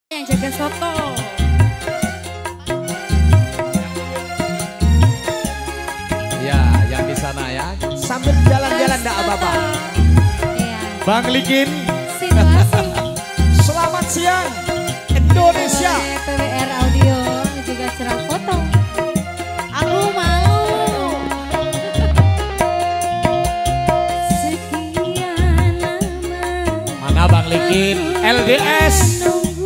yang jaga soto. Ya, yang di sana ya. Sambil jalan-jalan enggak apa-apa. Iya. Bang Likin. Situasi. Selamat siang Indonesia. PWR Audio juga cerah foto. Aku malu. Sekian lama. Mana Bang Likin? LDS.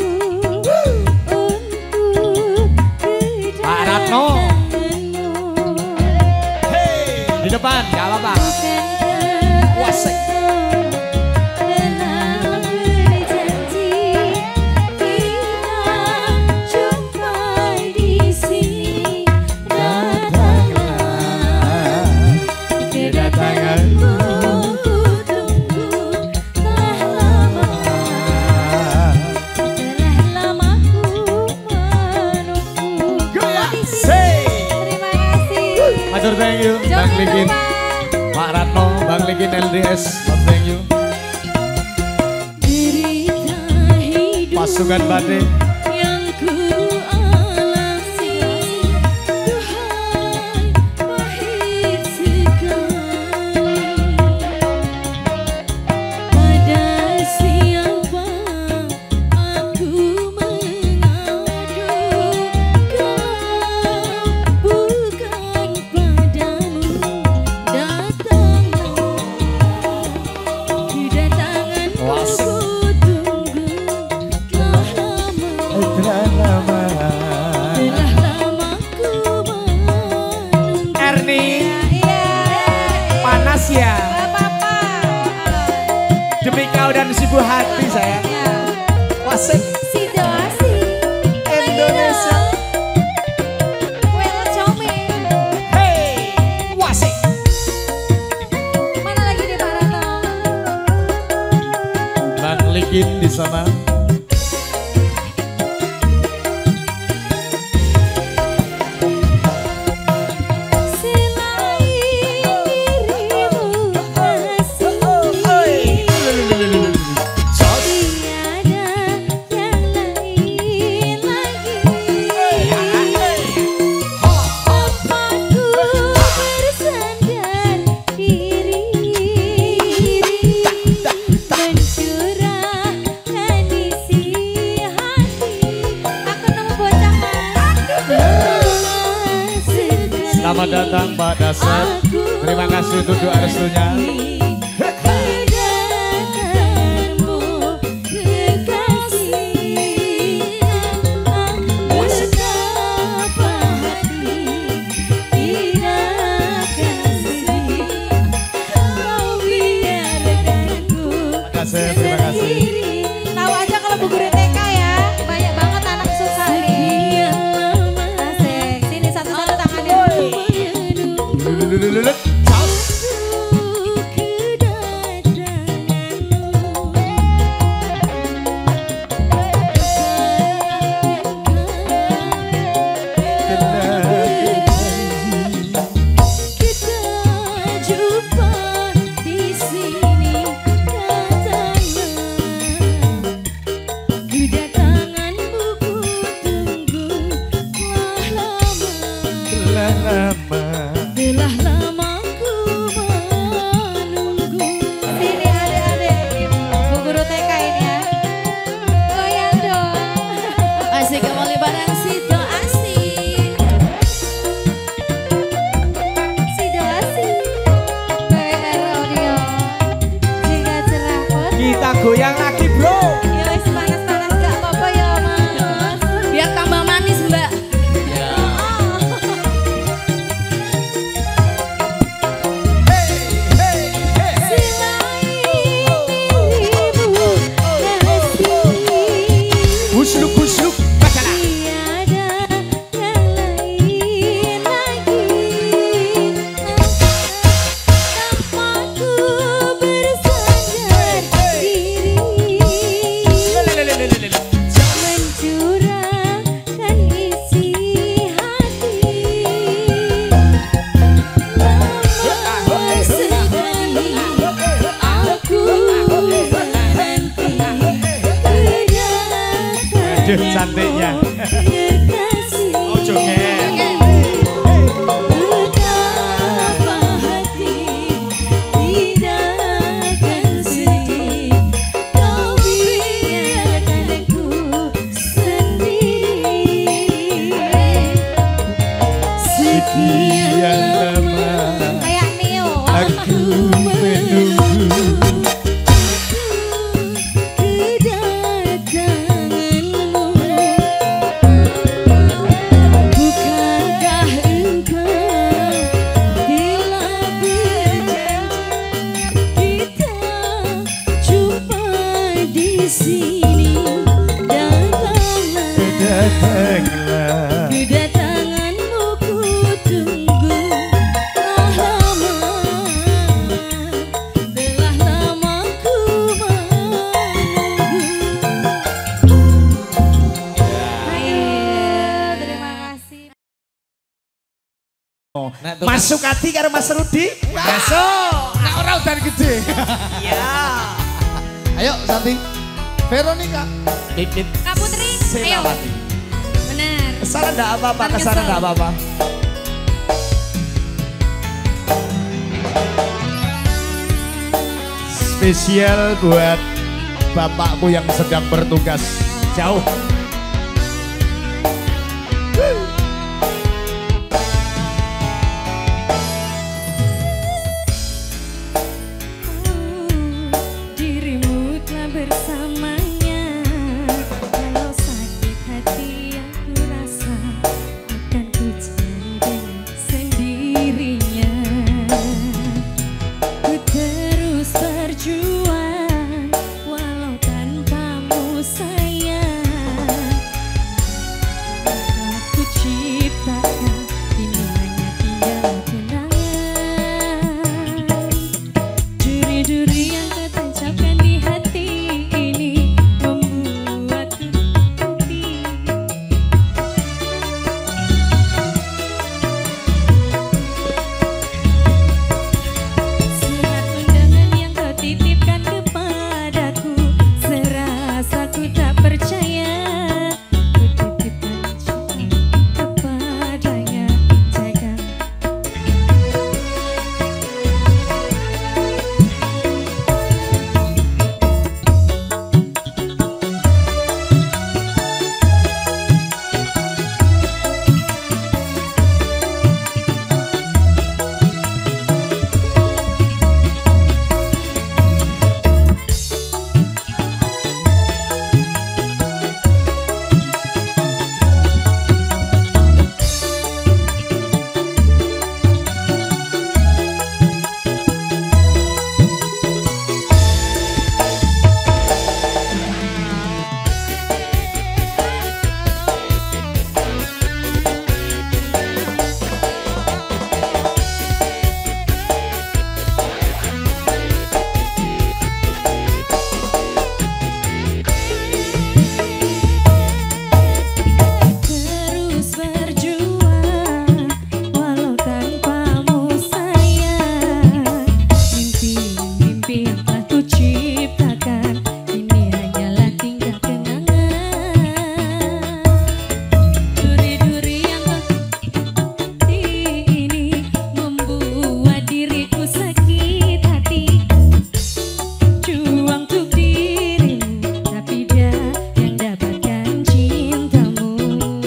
Pak Ratno. Hey, di depan, gak apa-apa. Wasik. Thank you, Bang Likin, Pak Ratno, Bang Likin LDS, thank you. Pasukan Badai. Erni, panas ya. Demi kau dan si buah hati saya. Wasik. Situasi Indonesia. Hey, wasik. mana lagi di Pak Ratno? Bang Likin di sana. Selamat datang Pak Dasep. Terima kasih untuk doa restunya. Terima kasih. Tahu aja kalau Bu Guru TK ya, banyak banget anak susah nih. Asik, sini satu-satu tangannya. Telah lama ku menunggu. Sini adik-adik, Bu Guru TK ini ya. Goyang dong. Asik kembali bareng Sido Asik. Sido Asik. PWR Audio. Jika cerah foto. Kita goyang lagi bro. Ya wis panas-panas gak apa-apa ya Mas. Biar tambah manis Mbak. Kusluk-kusluk bacalah. Tiada yang lain lagi tanpaku bersandar diri. Aduh cantiknya. Ojo kedatanganmu ku tunggu telah lama ku menunggu. Terima kasih. Masuk hati karo Mas Rudi. Masuk. Nah ora udan gede. Iya. Ayo Santi. Veronica. Kak Putri. Ayo. Benar. Kesana enggak apa-apa, kesana enggak apa-apa. Spesial buat bapakku yang sedang bertugas jauh. Dirimu telah bersamanya. Kalau sakit hati yang ku rasa akan ku cari dengan sendirinya. Ku terus berjuang walau tanpamu sayang. Aku ciptakan ini hanya tinggal kenangan. Duri-duri yang tertancapkan di hati ini membuatku hati. Surat undangan yang kau titipkan kepadaku, serasa ku tak percaya. Ku titipkan cinta kepadanya, jaga. Terus berjuang walau tanpamu sayang. Mimpi-mimpi yang telah ku ciptakan ini hanyalah tinggal kenangan. Duri-duri yang kau ini membuat diriku sakit hati. Juang untuk dirimu, tapi dia yang dapatkan cintamu.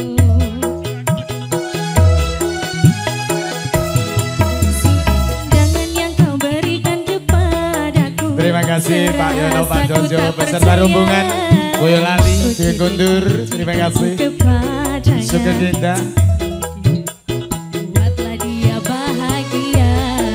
Undangan yang kau berikan kepadaku, Terima kasih Pak Yono, Pak Jojo, peserta rombongan Boyolali, Guntur. Terima kasih. kepadanya. Suka Dinda. Buatlah dia bahagia.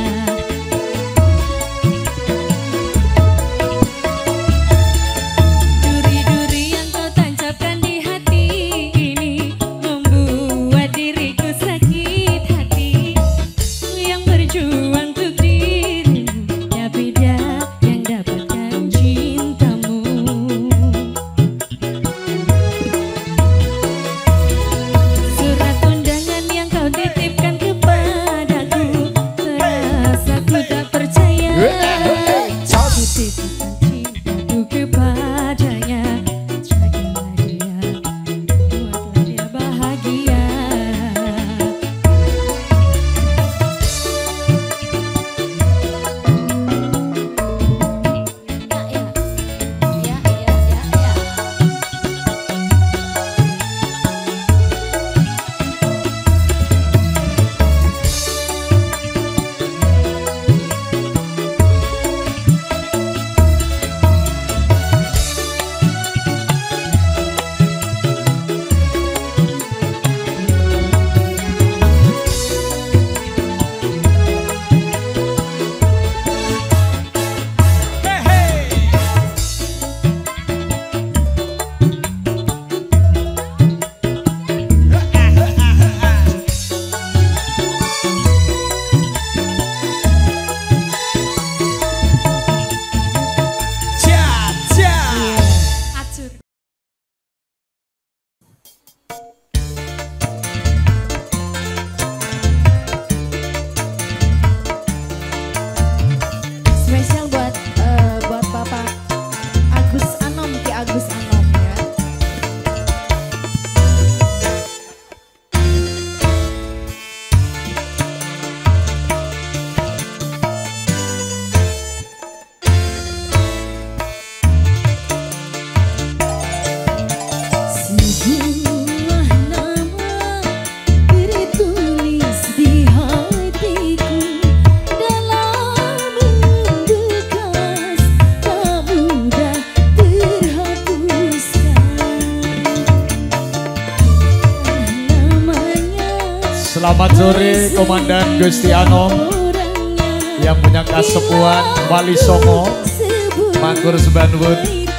Duri-duri yang kau tancapkan di hati ini membuat diriku sakit hati. Yang berjuang untuk dirimu, tapi dia yang dapatkan cintamu. Surat Selamat sore Komandan Gusti Anom yang punya kasepuan Wali Songo Mangkur Sebangun.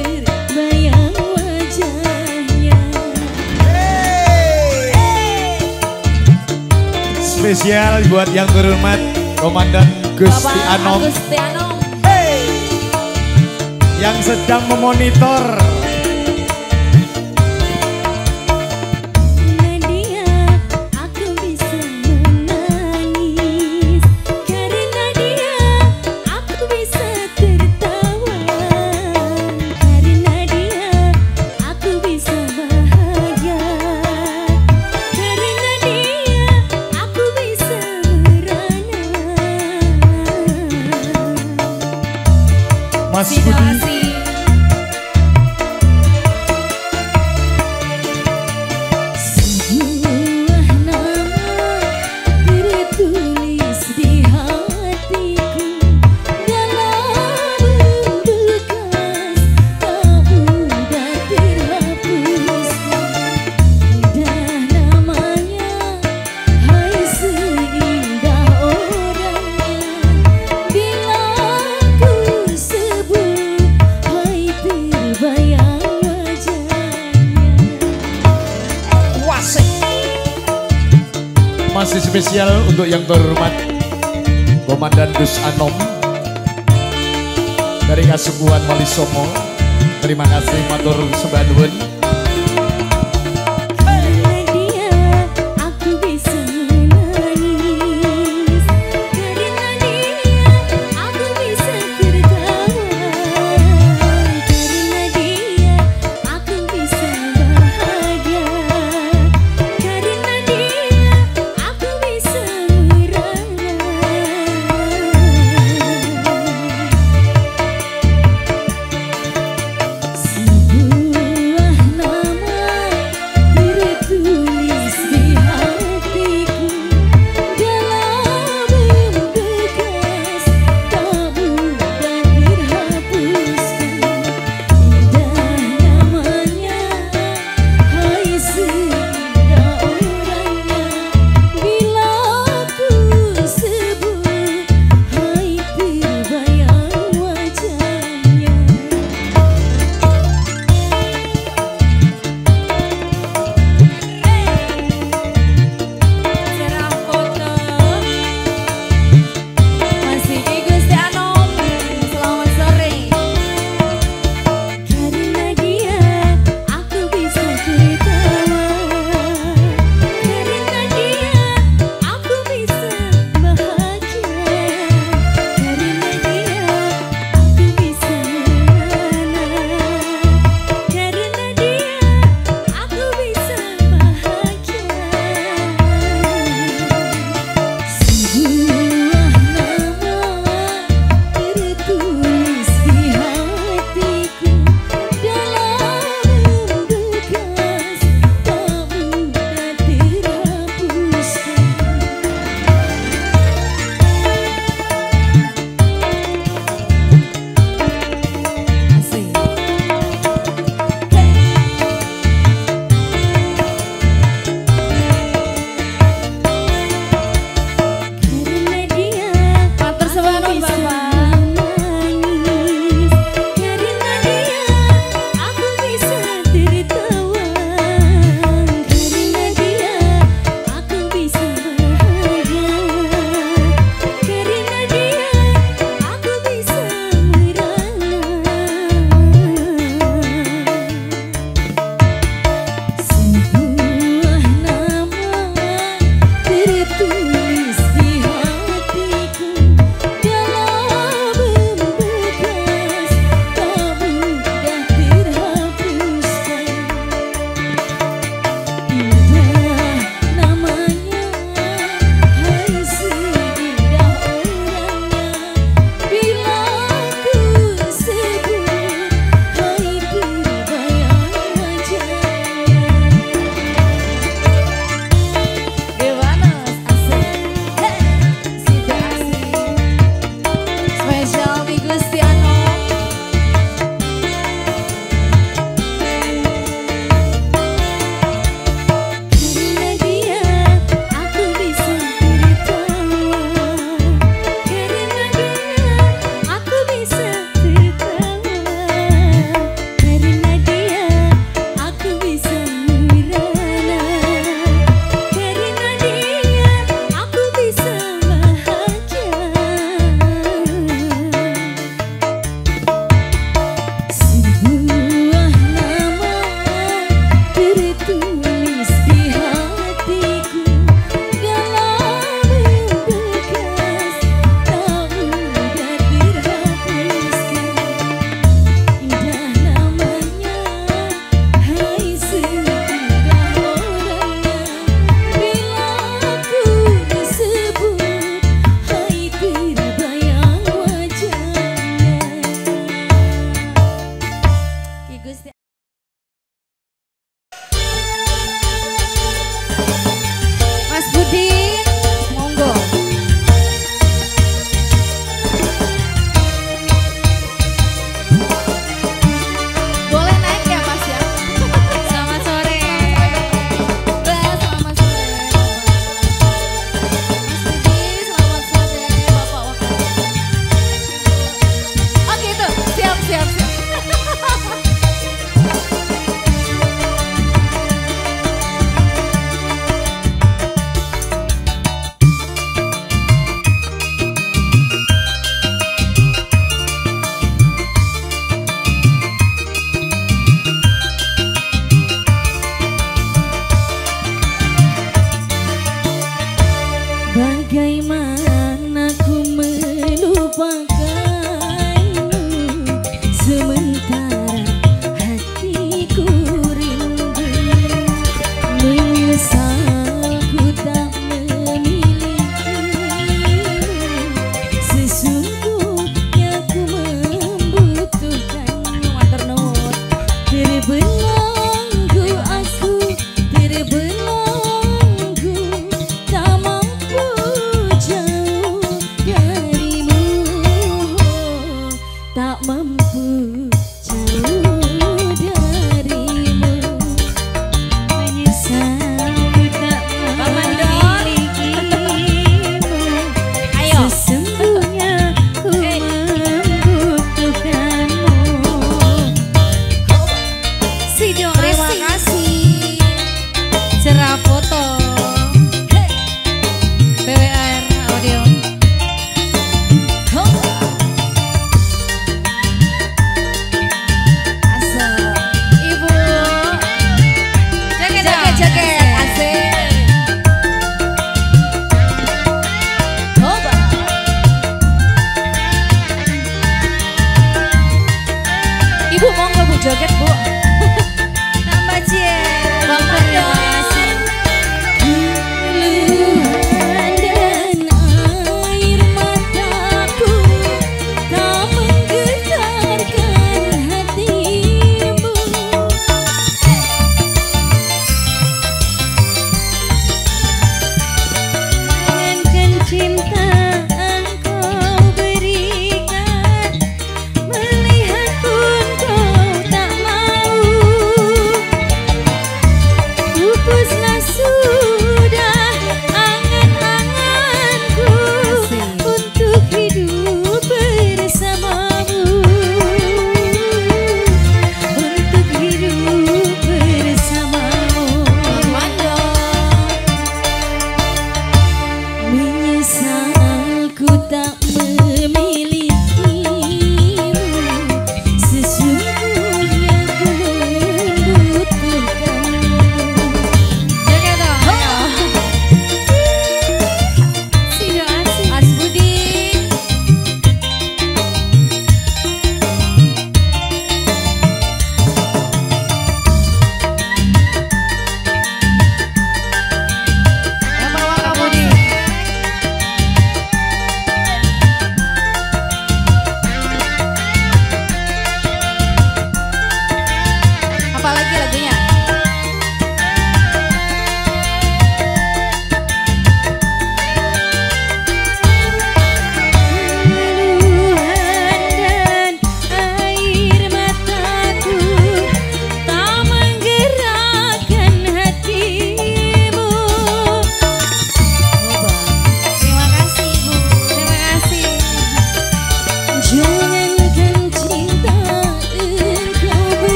Spesial buat yang terhormat Komandan Gusti Anom yang sedang memonitor. Mas Budi. Sebuah nama tertulis di hatiku dalam bekas tak mudah terhapus. Indah namanya, hai seindah orangnya. Bila ku bayang wajahnya. Masih spesial untuk yang terhormat Komandan Gus Anom dari Kasepuan Wali Songo. Terima kasih matur sembah. Sebuah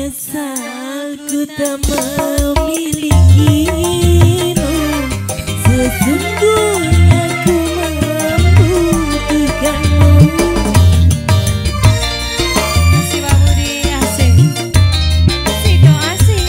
Menyesal ku tak memilikimu, sesungguhnya ku membutuhkanmu. Asik Pak Budi, asik. Sido asik.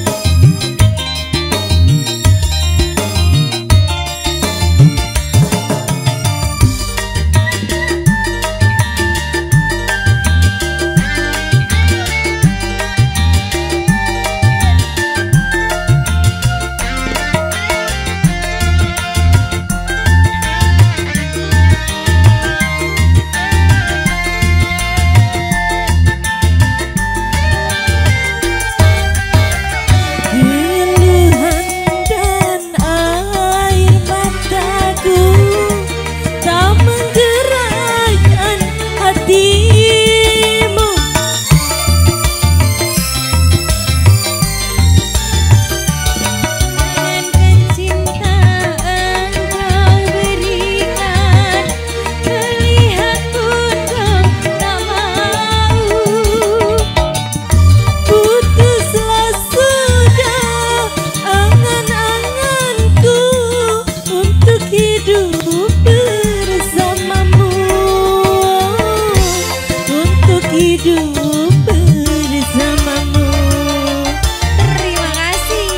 Hidup bersamamu. Terima kasih.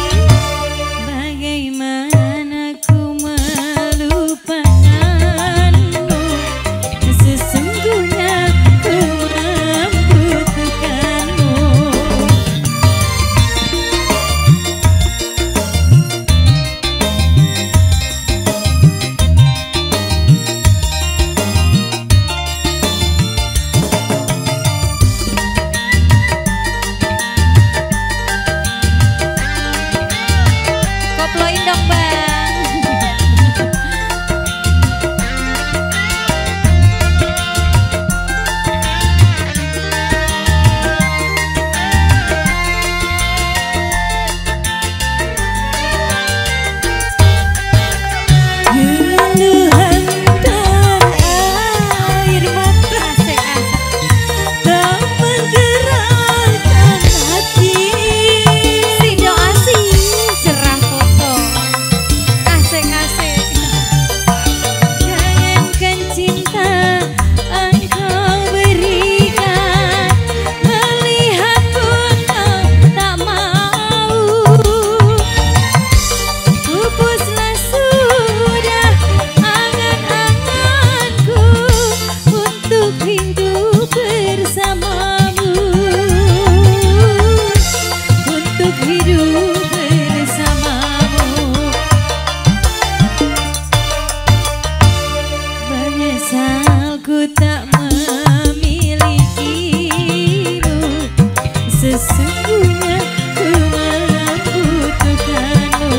Bagaimana ku melupakanmu, sesungguhnya ku membutuhkanmu. Koploin dong Bang. Geluhan dan air mata tak menggerakkan hati. Sido asik, cerah foto, asik-asik. Jangankan cinta engkau berikan, melihat pun kau tak mau. Pupuslah sudah angan-anganku untuk hidup bersamamu, untuk hidup bersamamu. Menyesal ku tak memilikimu, sesungguhnya ku membutuhkanmu.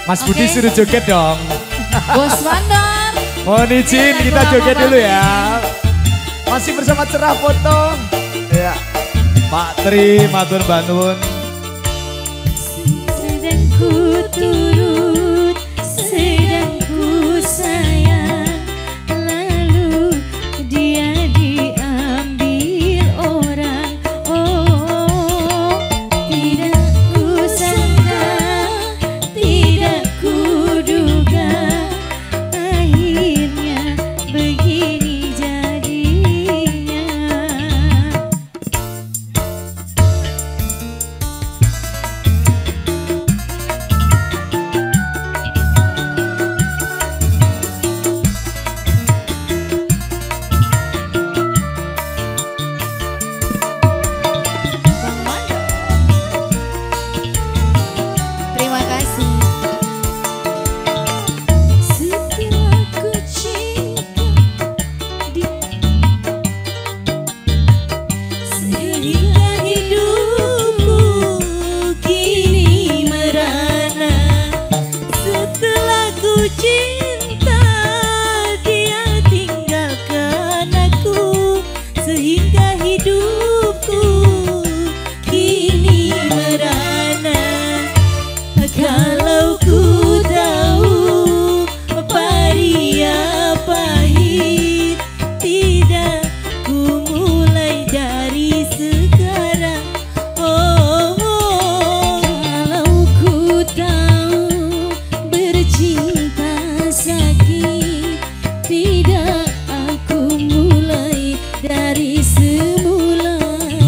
Mas Budi suruh joget dong. Bos Mandor. Mohon izin kita joget dulu ya. Masih bersama Cerah Foto. Ya. Pak Tri matur banun. Sedang ku turut, sedang ku sayang, lalu dia diambil orang. Oh, tidak ku sangka, tidak ku duga, akhirnya begini jadinya. Terima kasih. Setelah ku cinta sehingga hidupku kini merana. Setelah ku cinta dia tinggalkan aku, sehingga hidupku kini merana. Kalau ku tahu paria pahit, tidak ku mulai dari sekarang. Oh, kalau ku tahu bercinta sakit, tidak aku mulai dari semula.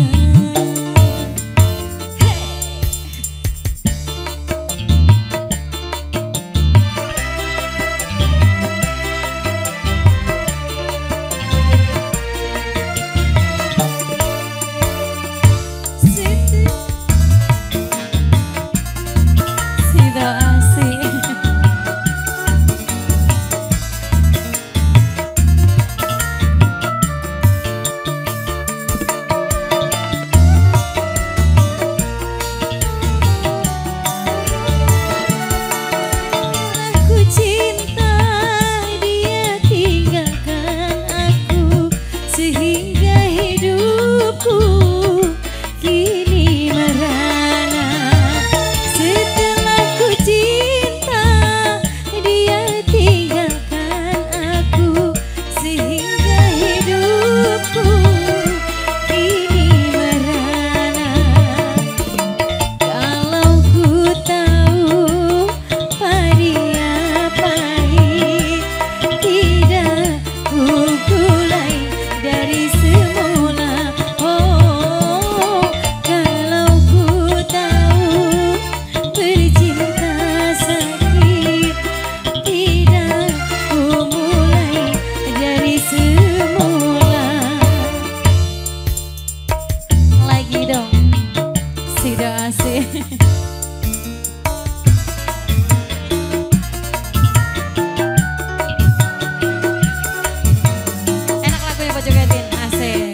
Sido asik. Aku cinta dia tinggalkan aku, sehingga hidupku kini merana. Setelah ku cinta dia tinggalkan aku, sehingga hidupku kini merana. Kalau ku tahu paria pahit, tidak ku mulai dari semula. Oh, kalau ku tahu bercinta sakit, tidak ku mulai dari semula. Lagi dong, sudah asik. Enak lagunya Pak Jogetin, asik.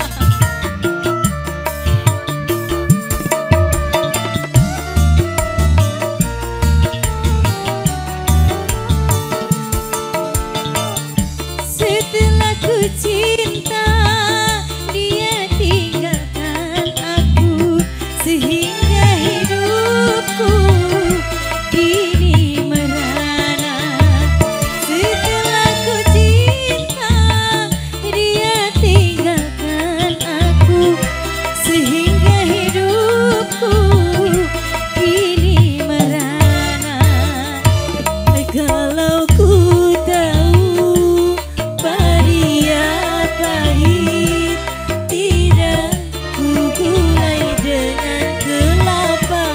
Setelah ku cinta dia tinggalkan aku, sehingga hidupku kini merana. Setelah ku cinta dia tinggalkan aku, sehingga hidupku kini merana. Kalau ku tahu paria pahit, tidak ku mulai dengan kelapa.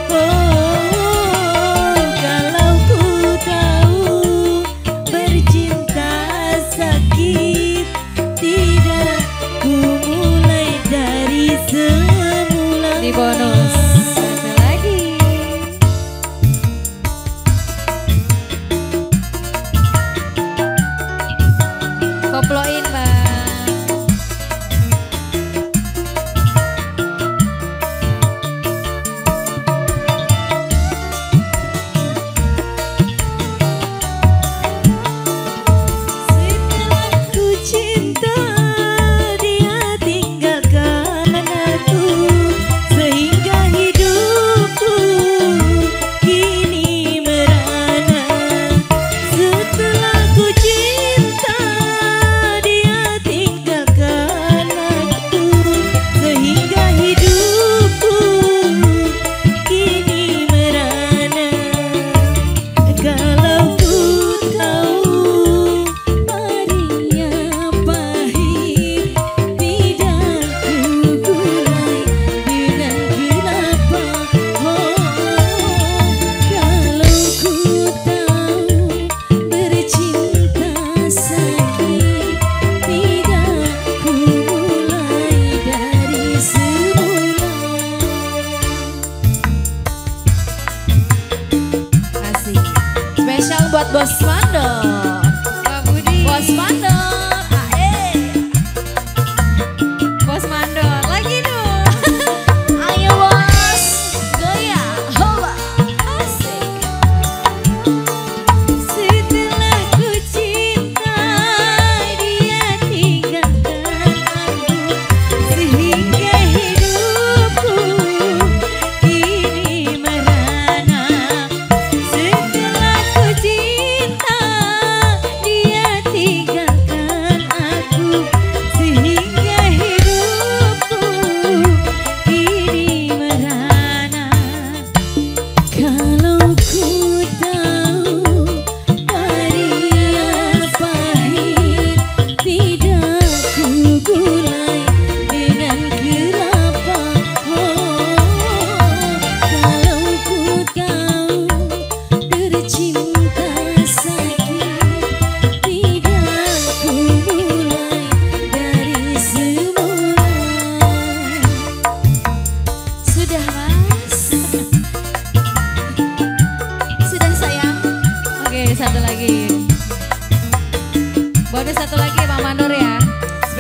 Oh, kalau ku tahu bercinta sakit, tidak ku mulai dari semula. Di bonus satu lagi. Koploin bang.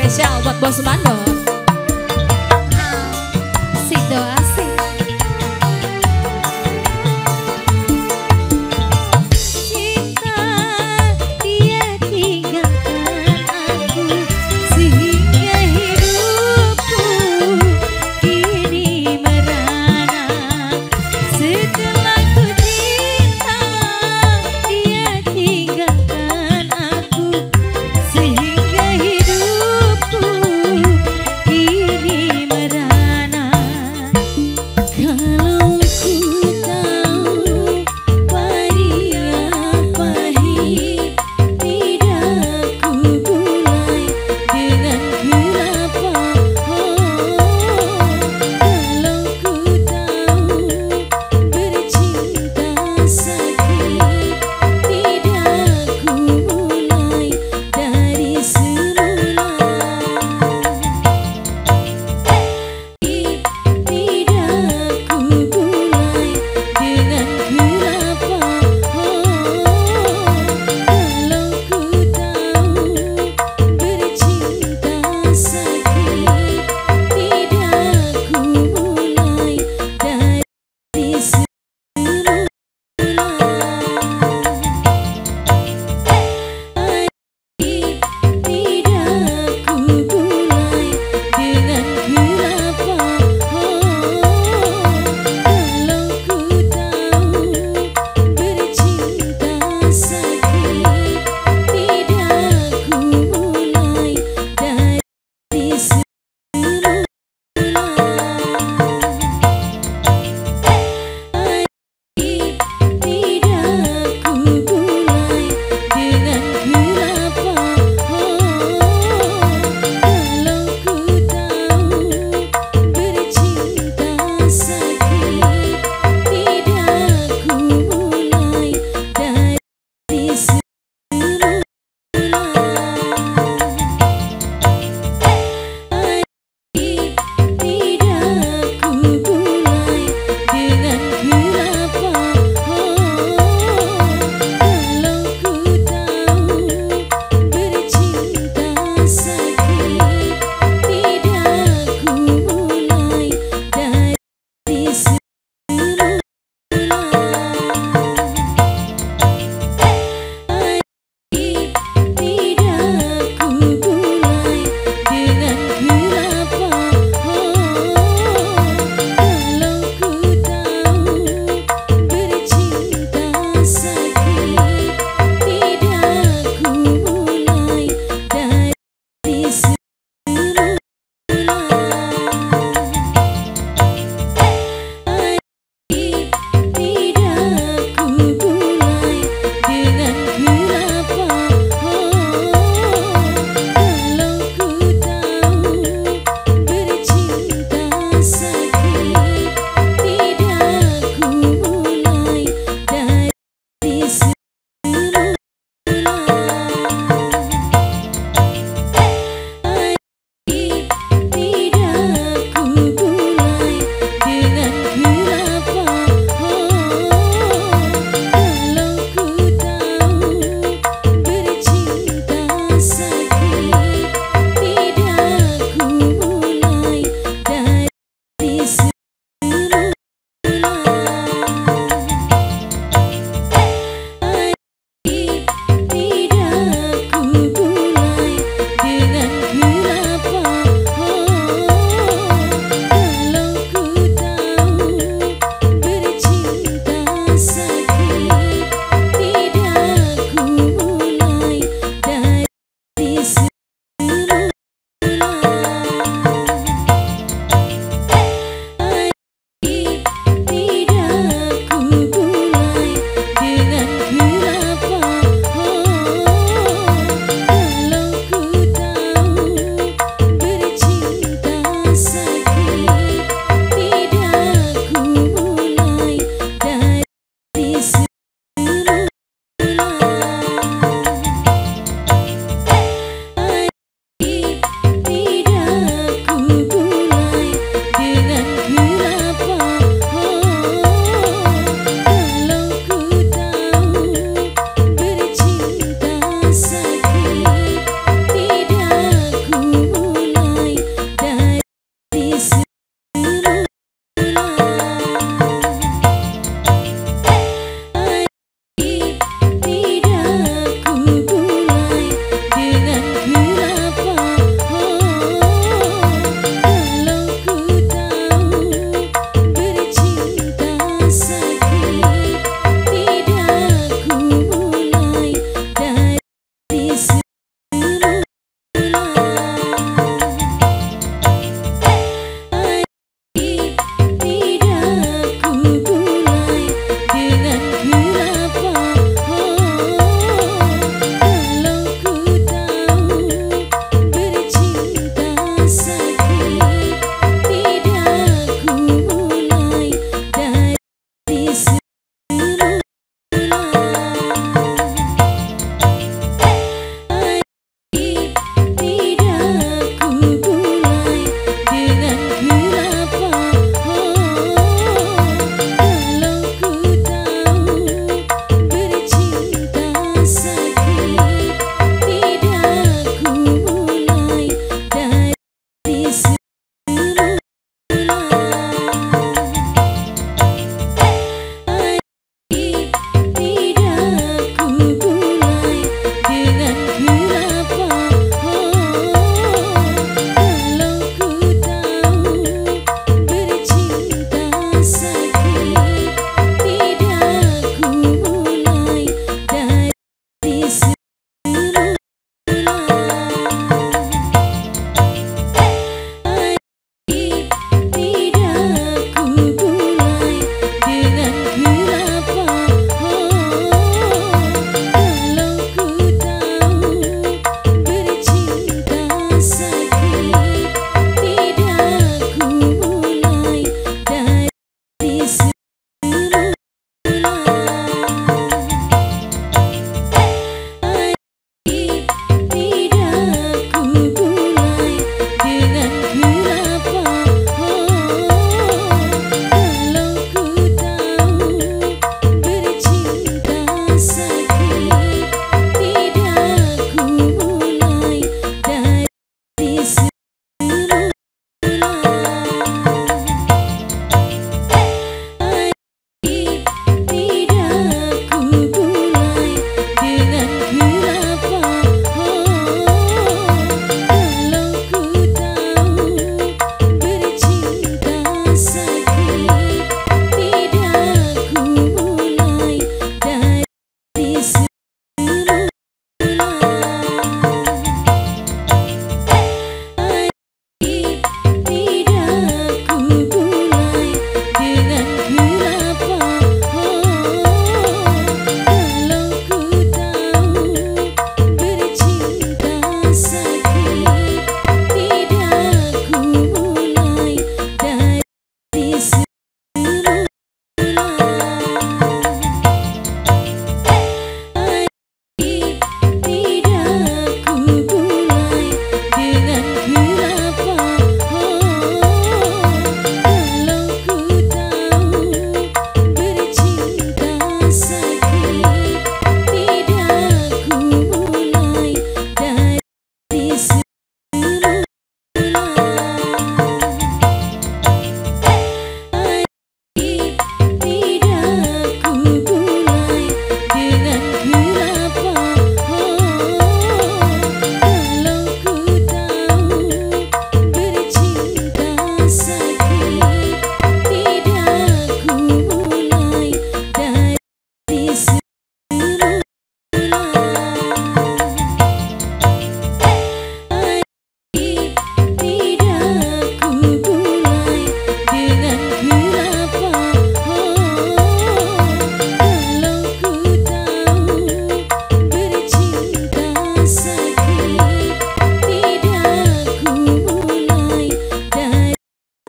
spesial buat Bos Mandor. Sido asik. Cinta dia tinggalkan aku sehingga hidupku kini merana. Setelah ku cinta dia tinggalkan aku sehingga hidupku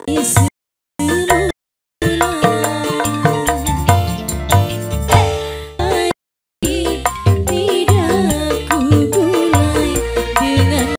isi